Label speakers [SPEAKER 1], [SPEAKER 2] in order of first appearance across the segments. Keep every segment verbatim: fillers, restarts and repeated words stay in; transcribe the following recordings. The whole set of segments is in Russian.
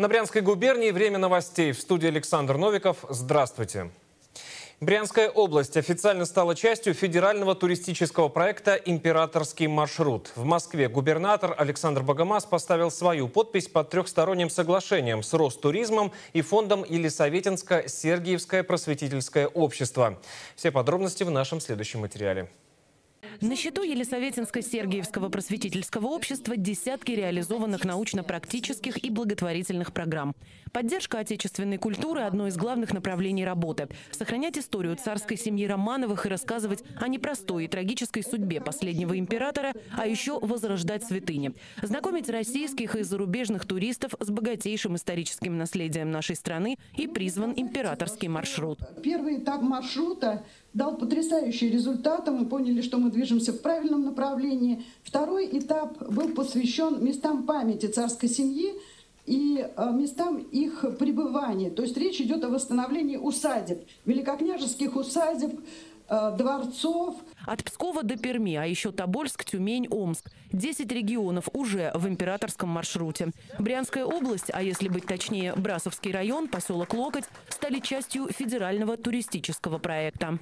[SPEAKER 1] На Брянской губернии время новостей. В студии Александр Новиков. Здравствуйте. Брянская область официально стала частью федерального туристического проекта «Императорский маршрут». В Москве губернатор Александр Богомаз поставил свою подпись под трехсторонним соглашением с Ростуризмом и фондом Елисаветинско-Сергиевское просветительское общество. Все подробности в нашем следующем материале.
[SPEAKER 2] На счету Елисаветинско-Сергиевского просветительского общества десятки реализованных научно-практических и благотворительных программ. Поддержка отечественной культуры – одно из главных направлений работы. Сохранять историю царской семьи Романовых и рассказывать о непростой и трагической судьбе последнего императора, а еще возрождать святыни. Знакомить российских и зарубежных туристов с богатейшим историческим наследием нашей страны и призван императорский маршрут.
[SPEAKER 3] Первый этап маршрута дал потрясающие результаты. Мы поняли, что мы движемся в правильном направлении. Второй этап был посвящен местам памяти царской семьи и местам их пребывания. То есть речь идет о восстановлении усадеб, великокняжеских усадеб, дворцов.
[SPEAKER 2] От Пскова до Перми, а еще Тобольск, Тюмень, Омск. Десять регионов уже в императорском маршруте. Брянская область, а если быть точнее, Брасовский район, поселок Локоть, стали частью федерального туристического проекта.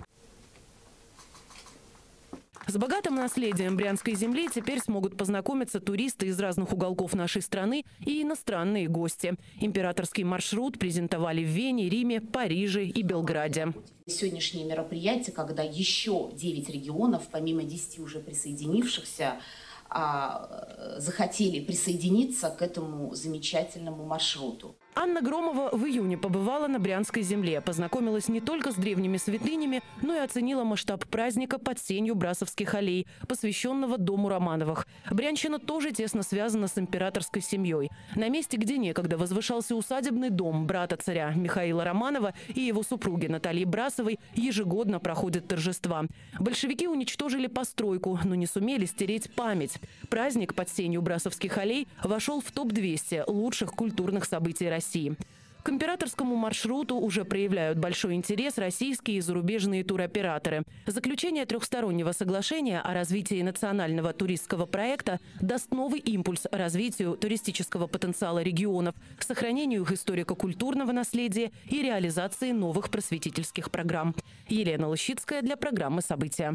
[SPEAKER 2] С богатым наследием брянской земли теперь смогут познакомиться туристы из разных уголков нашей страны и иностранные гости. Императорский маршрут презентовали в Вене, Риме, Париже и Белграде.
[SPEAKER 4] Сегодняшнее мероприятие, когда еще девять регионов, помимо десяти уже присоединившихся, захотели присоединиться к этому замечательному маршруту.
[SPEAKER 2] Анна Громова в июне побывала на Брянской земле, познакомилась не только с древними святынями, но и оценила масштаб праздника под сенью Брасовских аллей, посвященного дому Романовых. Брянщина тоже тесно связана с императорской семьей. На месте, где некогда возвышался усадебный дом брата царя Михаила Романова и его супруги Натальи Брасовой, ежегодно проходят торжества. Большевики уничтожили постройку, но не сумели стереть память. Праздник под сенью Брасовских аллей вошел в топ двести лучших культурных событий России. К императорскому маршруту уже проявляют большой интерес российские и зарубежные туроператоры. Заключение трехстороннего соглашения о развитии национального туристского проекта даст новый импульс развитию туристического потенциала регионов, сохранению их историко-культурного наследия и реализации новых просветительских программ. Елена Лощицкая для программы «События».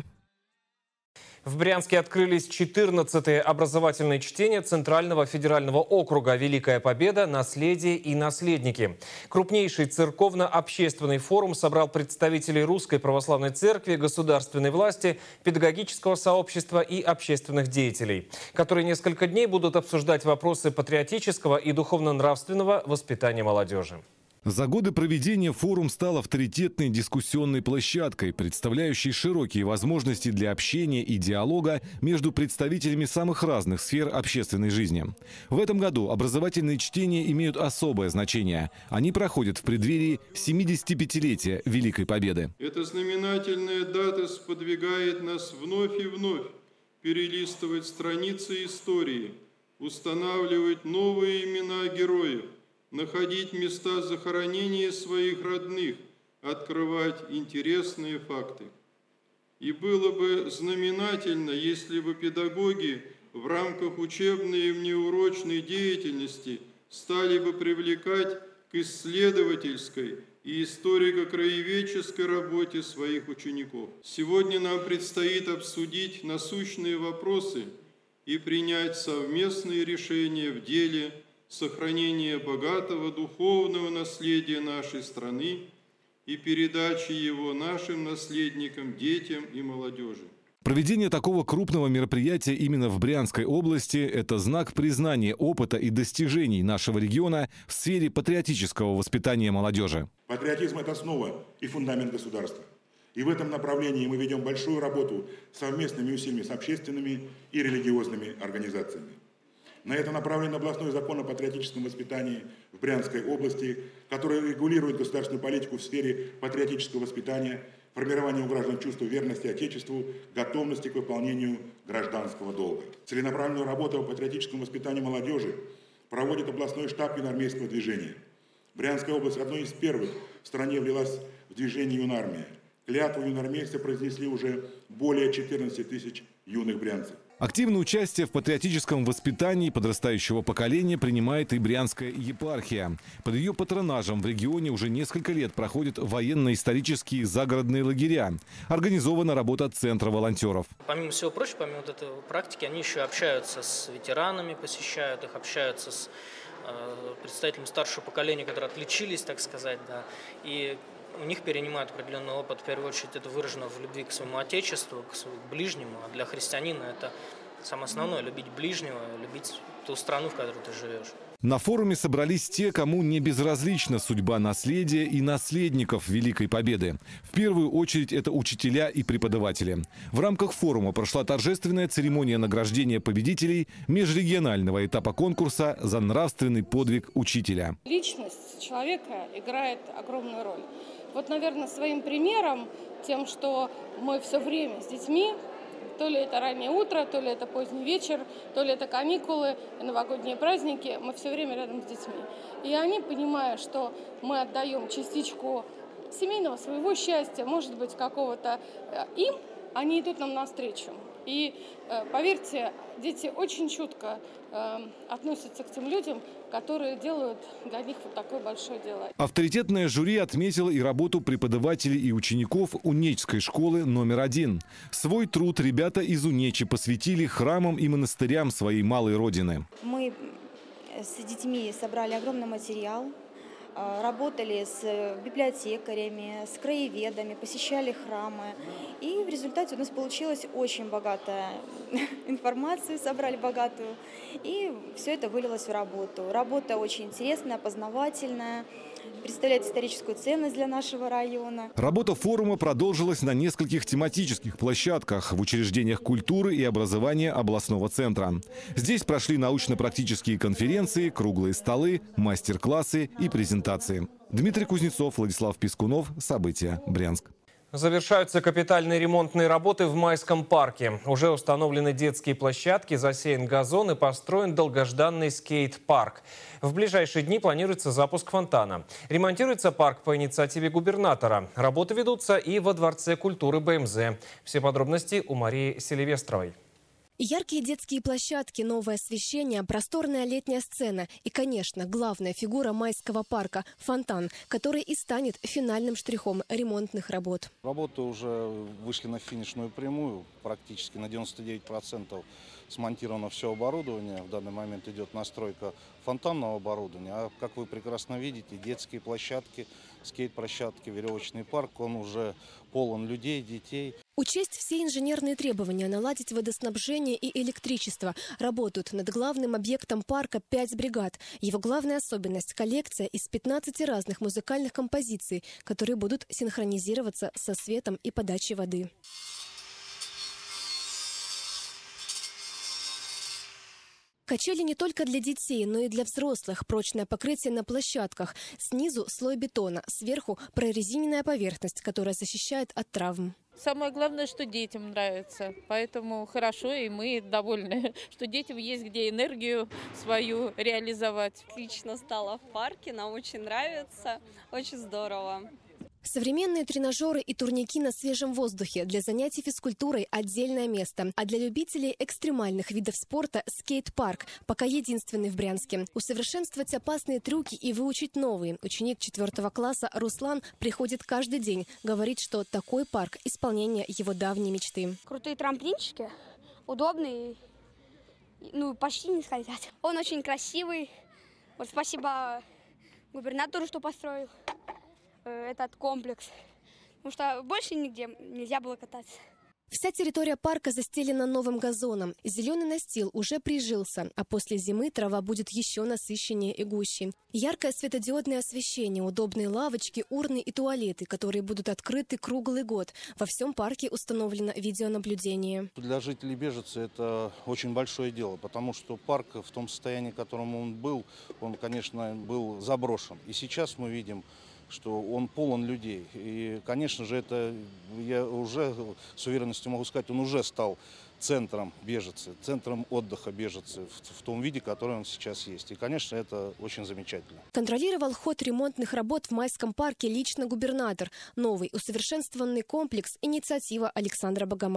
[SPEAKER 1] В Брянске открылись четырнадцатые образовательные чтения Центрального федерального округа «Великая Победа. Наследие и наследники». Крупнейший церковно-общественный форум собрал представителей Русской Православной Церкви, государственной власти, педагогического сообщества и общественных деятелей, которые несколько дней будут обсуждать вопросы патриотического и духовно-нравственного воспитания молодежи.
[SPEAKER 5] За годы проведения форум стал авторитетной дискуссионной площадкой, представляющей широкие возможности для общения и диалога между представителями самых разных сфер общественной жизни. В этом году образовательные чтения имеют особое значение. Они проходят в преддверии семидесятипятилетия Великой Победы.
[SPEAKER 6] Эта знаменательная дата сподвигает нас вновь и вновь перелистывать страницы истории, устанавливать новые имена героев, находить места захоронения своих родных, открывать интересные факты. И было бы знаменательно, если бы педагоги в рамках учебной и внеурочной деятельности стали бы привлекать к исследовательской и историко-краеведческой работе своих учеников. Сегодня нам предстоит обсудить насущные вопросы и принять совместные решения в деле сохранения богатого духовного наследия нашей страны и передачи его нашим наследникам, детям и молодежи.
[SPEAKER 5] Проведение такого крупного мероприятия именно в Брянской области – это знак признания опыта и достижений нашего региона в сфере патриотического воспитания молодежи.
[SPEAKER 7] Патриотизм – это основа и фундамент государства. И в этом направлении мы ведем большую работу совместными усилиями с общественными и религиозными организациями. На это направлен областной закон о патриотическом воспитании в Брянской области, который регулирует государственную политику в сфере патриотического воспитания, формирования у граждан чувства верности Отечеству, готовности к выполнению гражданского долга. Целенаправленную работу по патриотическому воспитанию молодежи проводит областной штаб юноармейского движения. Брянская область одной из первых в стране влилась в движение юнармия. Клятву юноармейцы произнесли уже более четырнадцати тысяч юных брянцев.
[SPEAKER 5] Активное участие в патриотическом воспитании подрастающего поколения принимает и Брянская епархия. Под ее патронажем в регионе уже несколько лет проходят военно-исторические загородные лагеря. Организована работа центра волонтеров.
[SPEAKER 8] Помимо всего прочего, помимо вот этой практики, они еще общаются с ветеранами, посещают их, общаются с э, представителями старшего поколения, которые отличились, так сказать, да, и у них перенимают определенный опыт. В первую очередь это выражено в любви к своему отечеству, к своему ближнему. А для христианина это самое основное – любить ближнего, любить ту страну, в которой ты живешь.
[SPEAKER 5] На форуме собрались те, кому не безразлична судьба наследия и наследников Великой Победы. В первую очередь это учителя и преподаватели. В рамках форума прошла торжественная церемония награждения победителей межрегионального этапа конкурса за нравственный подвиг учителя.
[SPEAKER 9] Личность человека играет огромную роль. Вот, наверное, своим примером, тем, что мы все время с детьми, то ли это раннее утро, то ли это поздний вечер, то ли это каникулы, новогодние праздники, мы все время рядом с детьми. И они, понимая, что мы отдаем частичку семейного своего счастья, может быть, какого-то им, они идут нам навстречу. И поверьте, дети очень чутко относятся к тем людям, которые делают для них вот такое большое дело.
[SPEAKER 5] Авторитетное жюри отметило и работу преподавателей и учеников Унечской школы номер один. Свой труд ребята из Унечи посвятили храмам и монастырям своей малой родины.
[SPEAKER 10] Мы с детьми собрали огромный материал. Работали с библиотекарями, с краеведами, посещали храмы. И в результате у нас получилась очень богатая информация, собрали богатую. И все это вылилось в работу. Работа очень интересная, познавательная, представляет историческую ценность для нашего района.
[SPEAKER 5] Работа форума продолжилась на нескольких тематических площадках в учреждениях культуры и образования областного центра. Здесь прошли научно-практические конференции, круглые столы, мастер-классы и презентации. Дмитрий Кузнецов, Владислав Пискунов. События. Брянск.
[SPEAKER 1] Завершаются капитальные ремонтные работы в Майском парке. Уже установлены детские площадки, засеян газон и построен долгожданный скейт-парк. В ближайшие дни планируется запуск фонтана. Ремонтируется парк по инициативе губернатора. Работы ведутся и во Дворце культуры БМЗ. Все подробности у Марии Селивестровой.
[SPEAKER 11] Яркие детские площадки, новое освещение, просторная летняя сцена и, конечно, главная фигура Майского парка – фонтан, который и станет финальным штрихом ремонтных работ.
[SPEAKER 12] Работы уже вышли на финишную прямую, практически на девяносто девять процентов смонтировано все оборудование. В данный момент идет настройка фонтанного оборудования. А как вы прекрасно видите, детские площадки, скейт-площадки, веревочный парк, он уже полон людей, детей.
[SPEAKER 11] Учесть все инженерные требования, наладить водоснабжение и электричество. Работают над главным объектом парка пять бригад. Его главная особенность – коллекция из пятнадцати разных музыкальных композиций, которые будут синхронизироваться со светом и подачей воды. Качели не только для детей, но и для взрослых. Прочное покрытие на площадках. Снизу слой бетона, сверху прорезиненная поверхность, которая защищает от травм.
[SPEAKER 13] Самое главное, что детям нравится. Поэтому хорошо, и мы довольны, что детям есть где энергию свою реализовать.
[SPEAKER 14] Отлично стало в парке, нам очень нравится, очень здорово.
[SPEAKER 11] Современные тренажеры и турники на свежем воздухе. Для занятий физкультурой отдельное место. А для любителей экстремальных видов спорта – скейт-парк. Пока единственный в Брянске. Усовершенствовать опасные трюки и выучить новые. Ученик четвертого класса Руслан приходит каждый день. Говорит, что такой парк – исполнение его давней мечты.
[SPEAKER 15] Крутые трамплинчики, удобные, ну почти не скользят. Он очень красивый. Вот спасибо губернатору, что построил этот комплекс, потому что больше нигде нельзя было кататься.
[SPEAKER 11] Вся территория парка застелена новым газоном. Зеленый настил уже прижился, а после зимы трава будет еще насыщеннее и гуще. Яркое светодиодное освещение, удобные лавочки, урны и туалеты, которые будут открыты круглый год. Во всем парке установлено видеонаблюдение.
[SPEAKER 12] Для жителей Бежицы это очень большое дело, потому что парк в том состоянии, в котором он был, он, конечно, был заброшен. И сейчас мы видим, что он полон людей. И, конечно же, это, я уже с уверенностью могу сказать, он уже стал центром Бежицы, центром отдыха Бежицы в, в том виде, который он сейчас есть. И, конечно, это очень замечательно.
[SPEAKER 11] Контролировал ход ремонтных работ в Майском парке лично губернатор. Новый усовершенствованный комплекс – инициатива Александра Богомаза.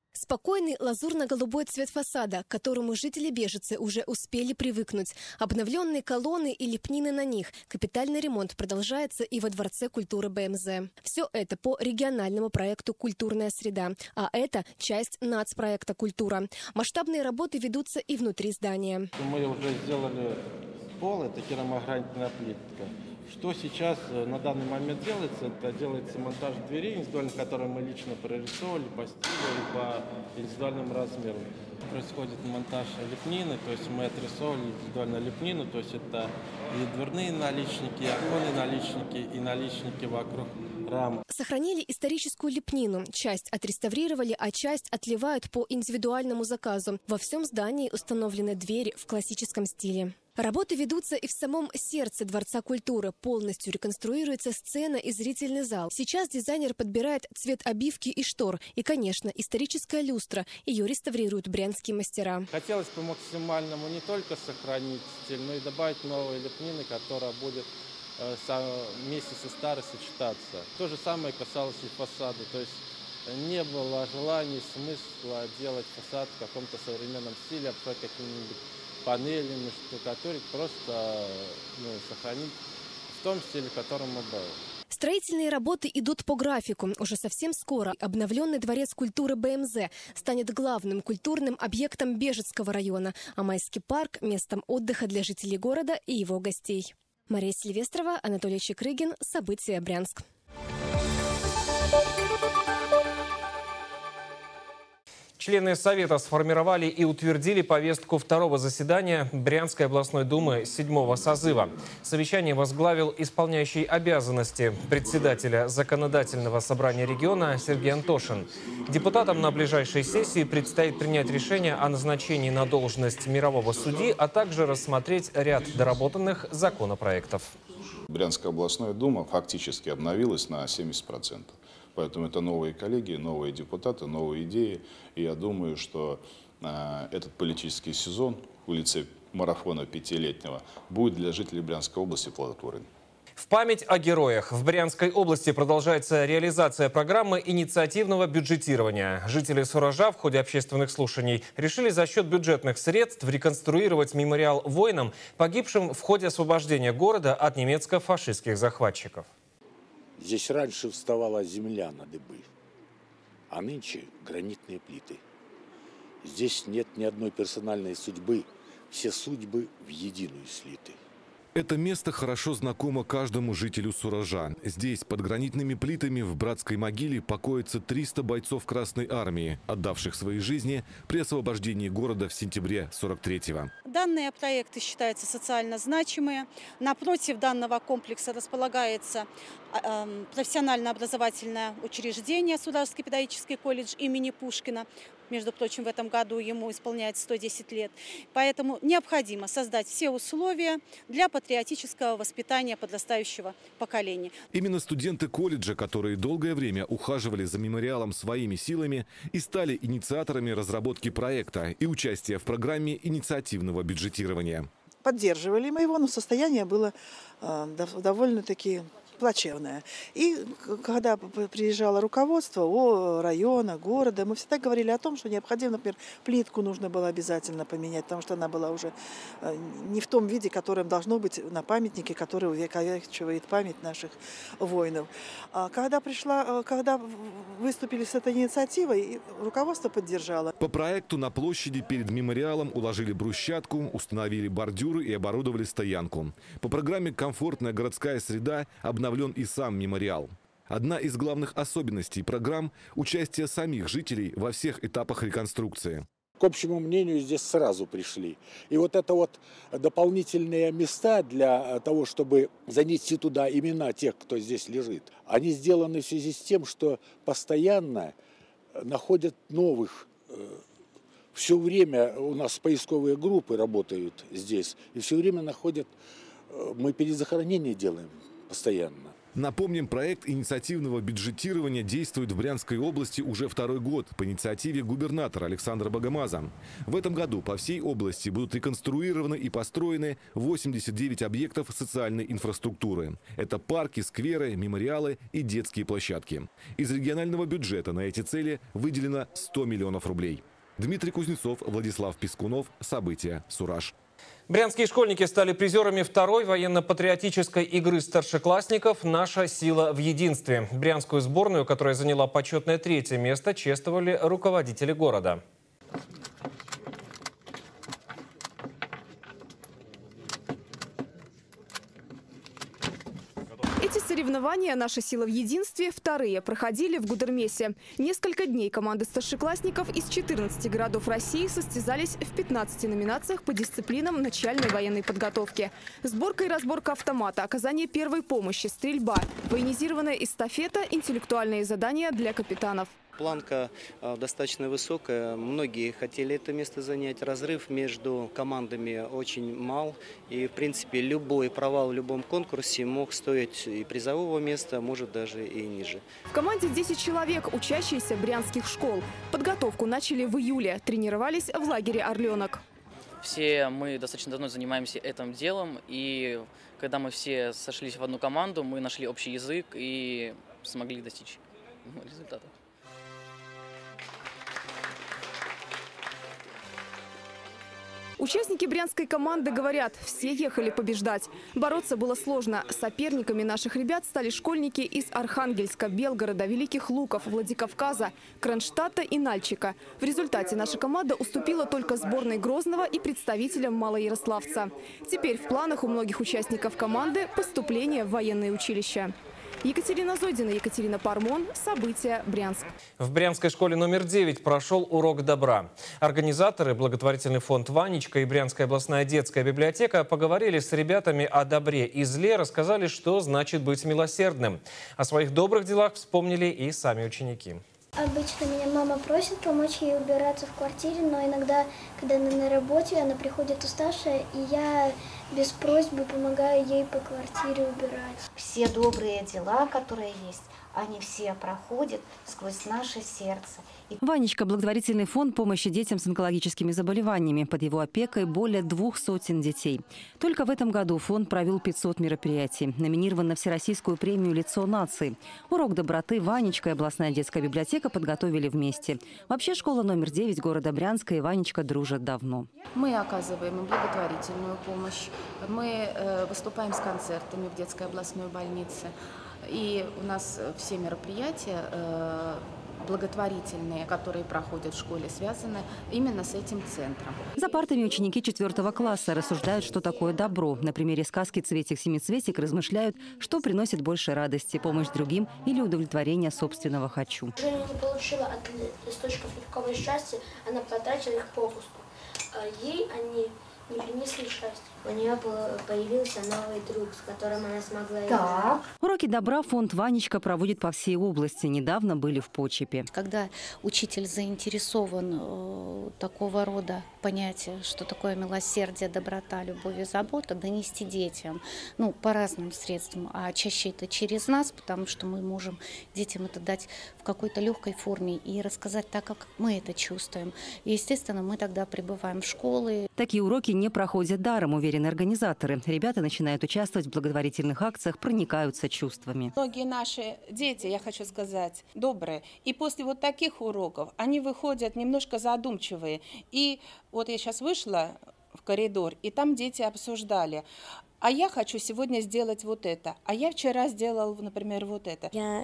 [SPEAKER 11] Спокойный лазурно-голубой цвет фасада, к которому жители Бежицы уже успели привыкнуть. Обновленные колонны и лепнины на них. Капитальный ремонт продолжается и во Дворце культуры БМЗ. Все это по региональному проекту «Культурная среда». А это часть нацпроекта «Культура». Масштабные работы ведутся и внутри здания.
[SPEAKER 16] Мы уже сделали пол, это керамогранитная плитка. Что сейчас на данный момент делается, это делается монтаж дверей, индивидуально, которые мы лично прорисовали по стилю и по индивидуальным размерам. Происходит монтаж лепнины, то есть мы отрисовали индивидуально лепнину, то есть это и дверные наличники, и оконные наличники, и наличники вокруг рам.
[SPEAKER 11] Сохранили историческую лепнину. Часть отреставрировали, а часть отливают по индивидуальному заказу. Во всем здании установлены двери в классическом стиле. Работы ведутся и в самом сердце Дворца культуры. Полностью реконструируется сцена и зрительный зал. Сейчас дизайнер подбирает цвет обивки и штор. И, конечно, историческая люстра. Ее реставрируют брянские мастера.
[SPEAKER 16] Хотелось бы максимальному не только сохранить стиль, но и добавить новые лепнины, которая будет вместе со старой сочетаться. То же самое касалось и фасада. То есть не было желания, смысла делать фасад в каком-то современном стиле, обшивать какими-нибудь панелями, штукатурить, просто ну, сохранить в том стиле, в котором мы были.
[SPEAKER 11] Строительные работы идут по графику. Уже совсем скоро обновленный Дворец культуры БМЗ станет главным культурным объектом Бежецкого района, а Майский парк – местом отдыха для жителей города и его гостей. Мария Сильвестрова, Анатолий Чекрыгин. События. Брянск.
[SPEAKER 1] Члены Совета сформировали и утвердили повестку второго заседания Брянской областной думы седьмого созыва. Совещание возглавил исполняющий обязанности председателя Законодательного собрания региона Сергей Антошин. Депутатам на ближайшей сессии предстоит принять решение о назначении на должность мирового судьи, а также рассмотреть ряд доработанных законопроектов.
[SPEAKER 17] Брянская областная дума фактически обновилась на семьдесят процентов. Поэтому это новые коллеги, новые депутаты, новые идеи. И я думаю, что э, этот политический сезон в лице марафона пятилетнего будет для жителей Брянской области плодотворен.
[SPEAKER 1] В память о героях в Брянской области продолжается реализация программы инициативного бюджетирования. Жители Суража в ходе общественных слушаний решили за счет бюджетных средств реконструировать мемориал воинам, погибшим в ходе освобождения города от немецко-фашистских захватчиков.
[SPEAKER 18] Здесь раньше вставала земля на дыбы, а нынче гранитные плиты. Здесь нет ни одной персональной судьбы, все судьбы в единую слиты.
[SPEAKER 5] Это место хорошо знакомо каждому жителю Суража. Здесь, под гранитными плитами, в братской могиле покоятся триста бойцов Красной Армии, отдавших свои жизни при освобождении города в сентябре сорок третьего.
[SPEAKER 19] Данные проекты считаются социально значимые. Напротив данного комплекса располагается профессионально-образовательное учреждение Суражский педагогический колледж имени Пушкина. Между прочим, в этом году ему исполняется сто десять лет. Поэтому необходимо создать все условия для патриотического воспитания подрастающего поколения.
[SPEAKER 5] Именно студенты колледжа, которые долгое время ухаживали за мемориалом своими силами, и стали инициаторами разработки проекта и участия в программе инициативного бюджетирования.
[SPEAKER 20] Поддерживали мы его, но состояние было э, довольно-таки плачевная. И когда приезжало руководство о района, города, мы всегда говорили о том, что необходимо, например, плитку нужно было обязательно поменять, потому что она была уже не в том виде, которым должно быть на памятнике, который увековечивает память наших воинов. А когда пришла, когда выступили с этой инициативой, руководство поддержало.
[SPEAKER 5] По проекту на площади перед мемориалом уложили брусчатку, установили бордюры и оборудовали стоянку. По программе «Комфортная городская среда» обновлен и сам мемориал. Одна из главных особенностей программ – участие самих жителей во всех этапах реконструкции.
[SPEAKER 18] К общему мнению здесь сразу пришли. И вот это вот дополнительные места для того, чтобы занести туда имена тех, кто здесь лежит, они сделаны в связи с тем, что постоянно находят новых. Все время у нас поисковые группы работают здесь, и все время находят, мы перезахоронение делаем постоянно.
[SPEAKER 5] Напомним, проект инициативного бюджетирования действует в Брянской области уже второй год по инициативе губернатора Александра Богомаза. В этом году по всей области будут реконструированы и построены восемьдесят девять объектов социальной инфраструктуры. Это парки, скверы, мемориалы и детские площадки. Из регионального бюджета на эти цели выделено сто миллионов рублей. Дмитрий Кузнецов, Владислав Пискунов. События. Сураж.
[SPEAKER 1] Брянские школьники стали призерами второй военно-патриотической игры старшеклассников «Наша сила в единстве». Брянскую сборную, которая заняла почетное третье место, чествовали руководители города.
[SPEAKER 21] Эти соревнования «Наша сила в единстве» вторые проходили в Гудермесе. Несколько дней команды старшеклассников из четырнадцати городов России состязались в пятнадцати номинациях по дисциплинам начальной военной подготовки. Сборка и разборка автомата, оказание первой помощи, стрельба, военизированная эстафета, интеллектуальные задания для капитанов.
[SPEAKER 22] Планка достаточно высокая, многие хотели это место занять. Разрыв между командами очень мал. И, в принципе, любой провал в любом конкурсе мог стоить и призового места, может даже и ниже.
[SPEAKER 21] В команде десять человек, учащиеся брянских школ. Подготовку начали в июле, тренировались в лагере «Орленок».
[SPEAKER 23] Все мы достаточно давно занимаемся этим делом. И когда мы все сошлись в одну команду, мы нашли общий язык и смогли достичь результата.
[SPEAKER 21] Участники брянской команды говорят, все ехали побеждать. Бороться было сложно. Соперниками наших ребят стали школьники из Архангельска, Белгорода, Великих Луков, Владикавказа, Кронштадта и Нальчика. В результате наша команда уступила только сборной Грозного и представителям Малоярославца. Теперь в планах у многих участников команды поступление в военное училище. Екатерина Зодина, Екатерина Пармон. События. Брянск.
[SPEAKER 1] В Брянской школе номер девять прошел урок добра. Организаторы, благотворительный фонд «Ванечка» и Брянская областная детская библиотека поговорили с ребятами о добре и зле, рассказали, что значит быть милосердным. О своих добрых делах вспомнили и сами ученики.
[SPEAKER 24] Обычно меня мама просит помочь ей убираться в квартире, но иногда, когда она на работе, она приходит уставшая, и я без просьбы помогаю ей по квартире убирать.
[SPEAKER 25] Все добрые дела, которые есть, они все проходят сквозь наше сердце.
[SPEAKER 26] «Ванечка» – благотворительный фонд помощи детям с онкологическими заболеваниями. Под его опекой более двух сотен детей. Только в этом году фонд провел пятьсот мероприятий. Номинирован на Всероссийскую премию «Лицо нации». Урок доброты «Ванечка» и областная детская библиотека подготовили вместе. Вообще школа номер девять города Брянска и «Ванечка» дружат давно.
[SPEAKER 27] Мы оказываем благотворительную помощь. Мы выступаем с концертами в детской областной больнице. И у нас все мероприятия благотворительные, которые проходят в школе, связаны именно с этим центром.
[SPEAKER 26] За партами ученики четвертого класса рассуждают, что такое добро. На примере сказки «Цветик-семицветик» размышляют, что приносит больше радости, помощь другим или удовлетворение собственного «хочу».
[SPEAKER 24] Женя не получила от листочков никакого счастья, она потратила их попусту. Ей они не принесли счастья. У нее появился новый друг, с которым она смогла играть.
[SPEAKER 26] Уроки добра фонд «Ванечка» проводит по всей области. Недавно были в Почепе.
[SPEAKER 28] Когда учитель заинтересован э, такого рода понятия, что такое милосердие, доброта, любовь и забота, донести детям, ну, по разным средствам, а чаще это через нас, потому что мы можем детям это дать в какой-то легкой форме и рассказать так, как мы это чувствуем. И, естественно, мы тогда прибываем в школы.
[SPEAKER 26] Такие уроки не проходят даром, уверены организаторы. Ребята начинают участвовать в благотворительных акциях, проникаются чувствами.
[SPEAKER 29] Многие наши дети, я хочу сказать, добрые. И после вот таких уроков они выходят немножко задумчивые. И вот я сейчас вышла в коридор, и там дети обсуждали. А я хочу сегодня сделать вот это. А я вчера сделал, например, вот это.
[SPEAKER 24] Я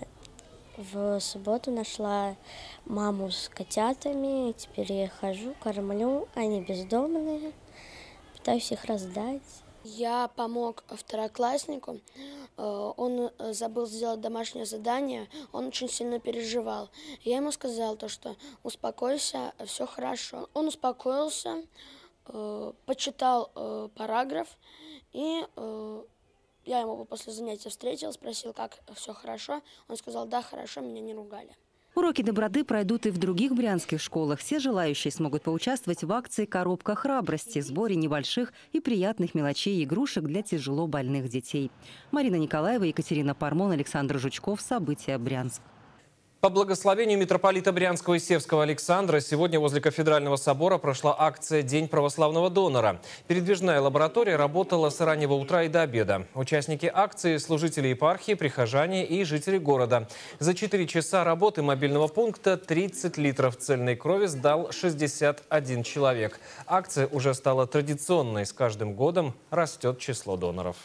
[SPEAKER 24] в субботу нашла маму с котятами. И теперь я хожу, кормлю. Они бездомные. Пытаюсь их раздать. Я помог второкласснику. Он забыл сделать домашнее задание. Он очень сильно переживал. Я ему сказал, то, что успокойся, все хорошо. Он успокоился, почитал параграф. И я ему после занятия встретил, спросил, как все хорошо. Он сказал, да, хорошо, меня не ругали.
[SPEAKER 26] Уроки доброты пройдут и в других брянских школах. Все желающие смогут поучаствовать в акции «Коробка храбрости» – сборе небольших и приятных мелочей и игрушек для тяжело больных детей. Марина Николаева, Екатерина Пармон, Александр Жучков. События. Брянск.
[SPEAKER 1] По благословению митрополита Брянского и Севского Александра сегодня возле Кафедрального собора прошла акция «День православного донора». Передвижная лаборатория работала с раннего утра и до обеда. Участники акции – служители епархии, прихожане и жители города. За четыре часа работы мобильного пункта тридцать литров цельной крови сдал шестьдесят один человек. Акция уже стала традиционной. С каждым годом растет число доноров.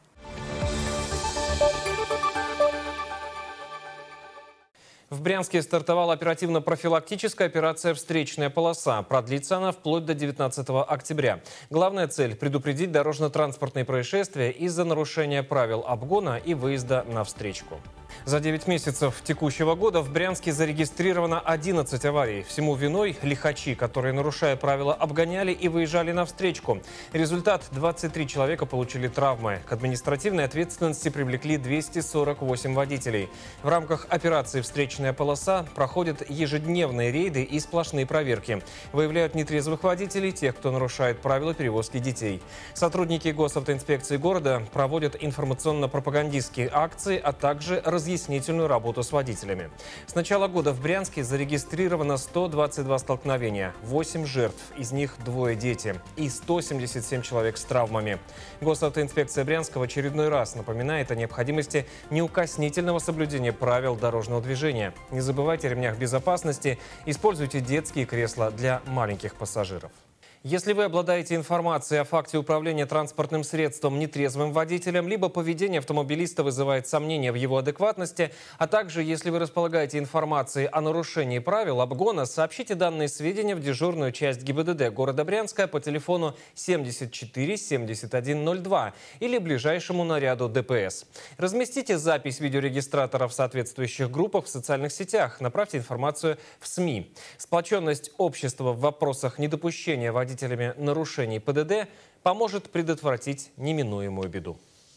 [SPEAKER 1] В Брянске стартовала оперативно-профилактическая операция «Встречная полоса». Продлится она вплоть до девятнадцатого октября. Главная цель – предупредить дорожно-транспортные происшествия из-за нарушения правил обгона и выезда на встречку. За девять месяцев текущего года в Брянске зарегистрировано одиннадцать аварий. Всему виной лихачи, которые, нарушая правила, обгоняли и выезжали на встречку. Результат – двадцать три человека получили травмы. К административной ответственности привлекли двести сорок восемь водителей. В рамках операции «Встречная полоса» проходят ежедневные рейды и сплошные проверки. Выявляют нетрезвых водителей, тех, кто нарушает правила перевозки детей. Сотрудники госавтоинспекции города проводят информационно-пропагандистские акции, а также разъяснительную работу с водителями. С начала года в Брянске зарегистрировано сто двадцать два столкновения, восемь жертв, из них двое дети, и сто семьдесят семь человек с травмами. Госавтоинспекция Брянска в очередной раз напоминает о необходимости неукоснительного соблюдения правил дорожного движения. Не забывайте о ремнях безопасности, используйте детские кресла для маленьких пассажиров. Если вы обладаете информацией о факте управления транспортным средством нетрезвым водителем, либо поведение автомобилиста вызывает сомнения в его адекватности, а также если вы располагаете информацией о нарушении правил обгона, сообщите данные сведения в дежурную часть ГИБДД города Брянска по телефону семьдесят четыре семьдесят один ноль два или ближайшему наряду ДПС. Разместите запись видеорегистратора в соответствующих группах в социальных сетях, направьте информацию в СМИ. Сплоченность общества в вопросах недопущения водителя водителями нарушений ПДД поможет предотвратить неминуемую беду.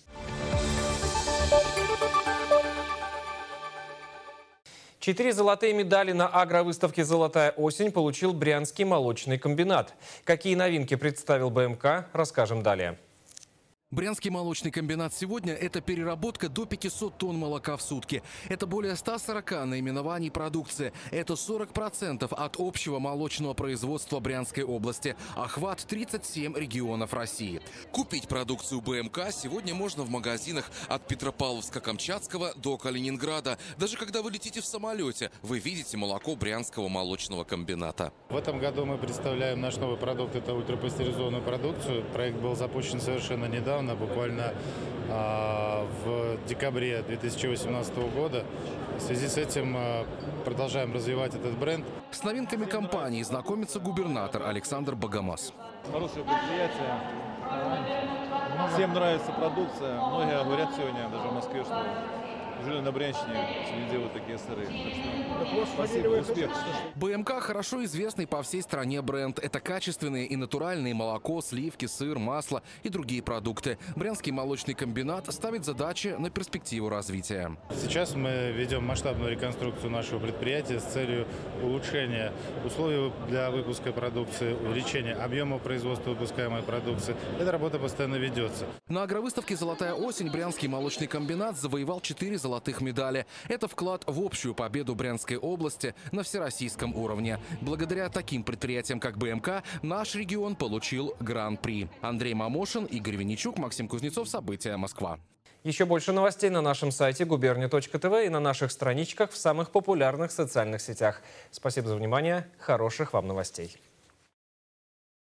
[SPEAKER 1] Четыре золотые медали на агровыставке «Золотая осень» получил Брянский молочный комбинат. Какие новинки представил БМК, расскажем далее.
[SPEAKER 2] Брянский молочный комбинат сегодня – это переработка до пятисот тонн молока в сутки. Это более ста сорока наименований продукции. Это сорок процентов от общего молочного производства Брянской области. Охват тридцать семь регионов России. Купить продукцию БМК сегодня можно в магазинах от Петропавловска-Камчатского до Калининграда. Даже когда вы летите в самолете, вы видите молоко Брянского молочного комбината.
[SPEAKER 3] В этом году мы представляем наш новый продукт – это ультрапастеризованную продукцию. Проект был запущен совершенно недавно. Буквально а, в декабре две тысячи восемнадцатого года. В связи с этим а, продолжаем развивать этот бренд.
[SPEAKER 2] С новинками компании знакомится губернатор Александр Богомаз.
[SPEAKER 4] Хорошее предприятие. Всем нравится продукция. Многие говорят сегодня, даже в Москве, что жили на Брянщине, не делают такие сыры. Спасибо, успех.
[SPEAKER 2] БМК хорошо известный по всей стране бренд. Это качественные и натуральные молоко, сливки, сыр, масло и другие продукты. Брянский молочный комбинат ставит задачи на перспективу развития.
[SPEAKER 3] Сейчас мы ведем масштабную реконструкцию нашего предприятия с целью улучшения условий для выпуска продукции, увеличения объема производства выпускаемой продукции. Эта работа постоянно ведется.
[SPEAKER 2] На агровыставке «Золотая осень» Брянский молочный комбинат завоевал четыре золотых медали. Это вклад в общую победу Брянской области на всероссийском уровне. Благодаря таким предприятиям, как БМК, наш регион получил гран-при. Андрей Мамошин, Игорь Винничук, Максим Кузнецов. События. Москва.
[SPEAKER 1] Еще больше новостей на нашем сайте губерния точка тв и на наших страничках в самых популярных социальных сетях. Спасибо за внимание. Хороших вам новостей.